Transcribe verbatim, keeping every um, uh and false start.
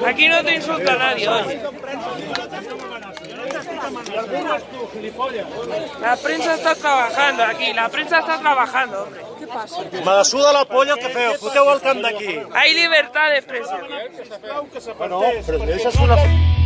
Aquí no te insulta nadie hoy. La prensa está trabajando aquí, la prensa está trabajando, hombre. ¿Qué pasa? Me la suda la polla que feu, foteu el camp d'aquí. Hay libertad de expresión. Bueno, però això és una...